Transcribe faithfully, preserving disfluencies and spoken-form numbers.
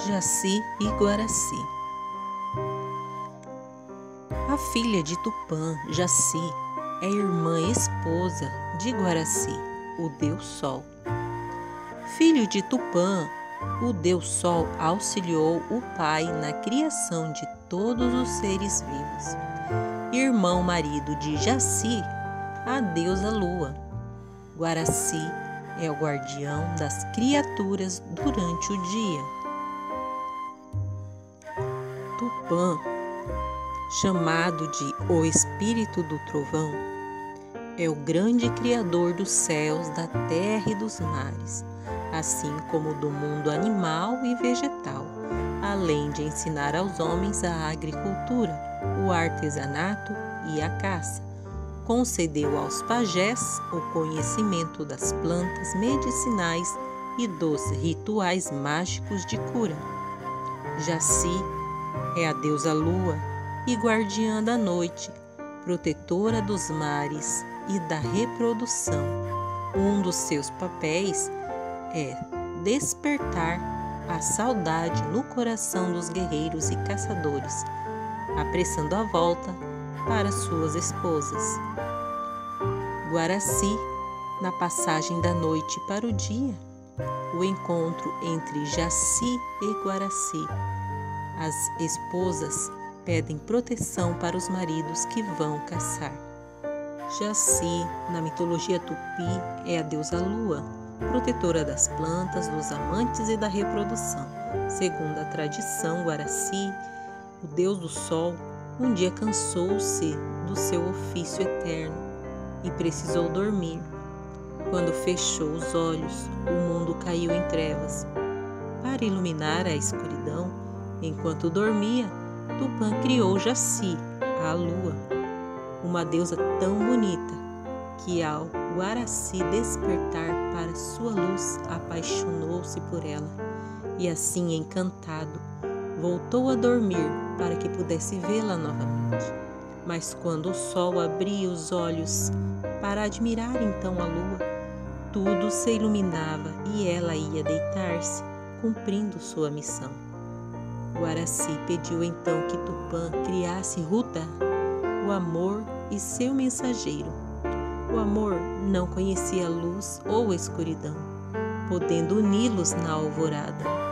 Jaci e Guaraci. A filha de Tupã, Jaci, é irmã e esposa de Guaraci, o Deus Sol. Filho de Tupã, o Deus Sol auxiliou o pai na criação de todos os seres vivos. Irmão marido de Jaci, a deusa Lua. Guaraci é o guardião das criaturas durante o dia. Tupã, chamado de o Espírito do Trovão, é o grande criador dos céus, da terra e dos mares, assim como do mundo animal e vegetal, além de ensinar aos homens a agricultura, o artesanato e a caça. Concedeu aos pajés o conhecimento das plantas medicinais e dos rituais mágicos de cura. Jaci é a deusa Lua e guardiã da noite, protetora dos mares e da reprodução. Um dos seus papéis é despertar a saudade no coração dos guerreiros e caçadores, apressando a volta para suas esposas. Guaraci, na passagem da noite para o dia, o encontro entre Jaci e Guaraci. As esposas pedem proteção para os maridos que vão caçar. Jaci, na mitologia tupi, é a deusa Lua, protetora das plantas, dos amantes e da reprodução. Segundo a tradição, Guaraci, o deus do sol, um dia cansou-se do seu ofício eterno e precisou dormir. Quando fechou os olhos, o mundo caiu em trevas. Para iluminar a escuridão, enquanto dormia, Tupã criou Jaci, a lua, uma deusa tão bonita que, ao Guaraci despertar para sua luz, apaixonou-se por ela e, assim encantado, voltou a dormir para que pudesse vê-la novamente. Mas quando o sol abria os olhos para admirar então a lua, tudo se iluminava e ela ia deitar-se, cumprindo sua missão. Guaraci pediu então que Tupã criasse Rudá, o amor e seu mensageiro. O amor não conhecia luz ou escuridão, podendo uni-los na alvorada.